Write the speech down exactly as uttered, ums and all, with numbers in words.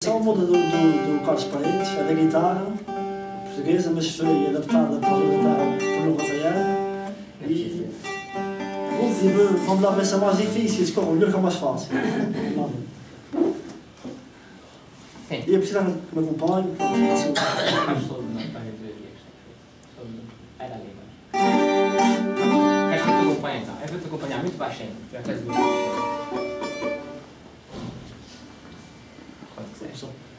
Só muda do, do, do Carlos Paredes, é da guitarra portuguesa, mas foi adaptada para a guitarra por um Rafael. E inclusive vamos lá ver se é mais difícil, escolha o melhor que é mais fácil. Sim. E é preciso que me acompanhe. Faz todo, não é? Para ver isto. Vai dar ali, mas. Queres que eu te acompanhe então? Eu vou-te acompanhar muito baixinho. Já queres ver? Quando quiseres.